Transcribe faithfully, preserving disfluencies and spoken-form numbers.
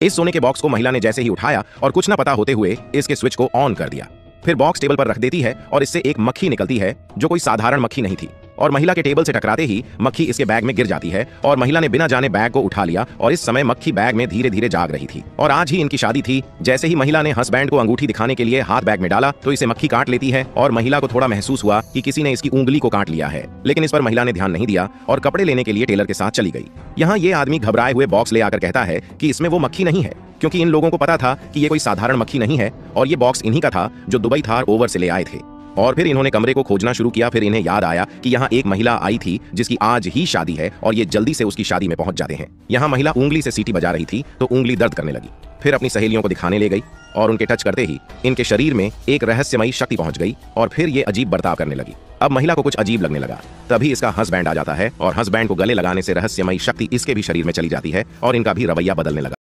इस सोने के बॉक्स को महिला ने जैसे ही उठाया और कुछ न पता होते हुए इसके स्विच को ऑन कर दिया। फिर बॉक्स टेबल पर रख देती है और इससे एक मक्खी निकलती है जो कोई साधारण मक्खी नहीं थी, और महिला के टेबल से टकराते ही मक्खी इसके बैग में गिर जाती है और महिला ने बिना जाने बैग को उठा लिया और इस समय मक्खी बैग में धीरे धीरे जाग रही थी। और आज ही इनकी शादी थी। जैसे ही महिला ने हस्बैंड को अंगूठी दिखाने के लिए हाथ बैग में डाला तो इसे मक्खी काट लेती है और महिला को थोड़ा महसूस हुआ कि किसी ने इसकी उंगली को काट लिया है, लेकिन इस पर महिला ने ध्यान नहीं दिया और कपड़े लेने के लिए टेलर के साथ चली गई। यहाँ ये आदमी घबराए हुए बॉक्स ले आकर कहता है कि इसमें वो मक्खी नहीं है, क्योंकि इन लोगों को पता था कि ये कोई साधारण मक्खी नहीं है और ये बॉक्स इन्हीं का था जो दुबई थार ओवर से ले आए थे। और फिर इन्होंने कमरे को खोजना शुरू किया। फिर इन्हें याद आया कि यहाँ एक महिला आई थी जिसकी आज ही शादी है और ये जल्दी से उसकी शादी में पहुंच जाते हैं। यहाँ महिला उंगली से सीटी बजा रही थी तो उंगली दर्द करने लगी। फिर अपनी सहेलियों को दिखाने ले गई और उनके टच करते ही इनके शरीर में एक रहस्यमयी शक्ति पहुंच गई और फिर ये अजीब बर्ताव करने लगी। अब महिला को कुछ अजीब लगने लगा। तभी इसका हस्बैंड आ जाता है और हस्बैंड को गले लगाने से रहस्यमयी शक्ति इसके भी शरीर में चली जाती है और इनका भी रवैया बदलने लगा।